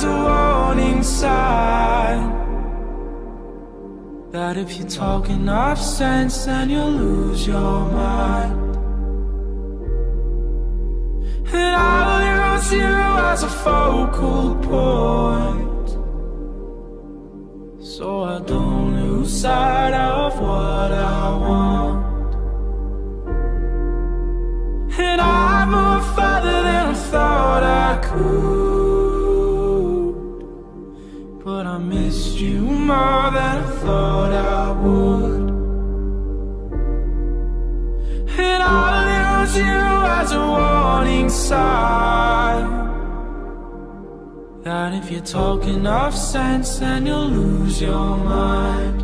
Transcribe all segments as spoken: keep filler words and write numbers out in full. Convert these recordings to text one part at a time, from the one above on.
a warning sign that if you talk enough sense, then you'll lose your mind. And I'll use you as a focal point, so I don't lose sight of what I want. And I moved further than I thought I could, but I missed you more than I thought I would. And I'll use you as a warning sign that if you talk enough sense, then you'll lose your mind.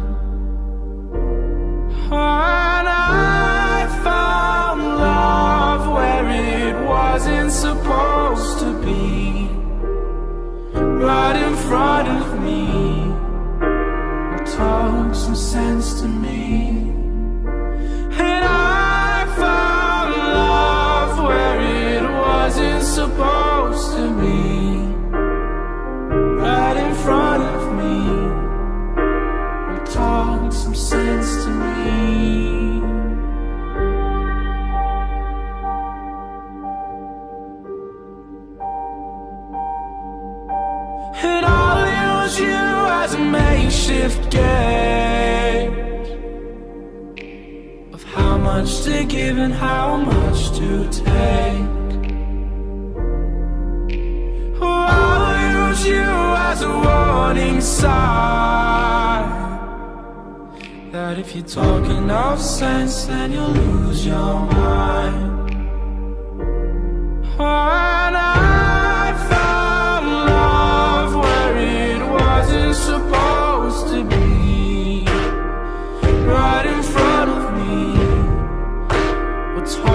And I found love where it wasn't supposed to be, right in front of me. Talk some sense to me. And I found love where it wasn't supposed to be, right in front of me. Talk some sense to me. And I'll use you as a makeshift gauge of how much to give and how much to take. Oh, I'll use you as a warning sign that if you talk enough sense, then you'll lose your mind. Oh, and I found love where it wasn't supposed to be, right in front of me. What's hard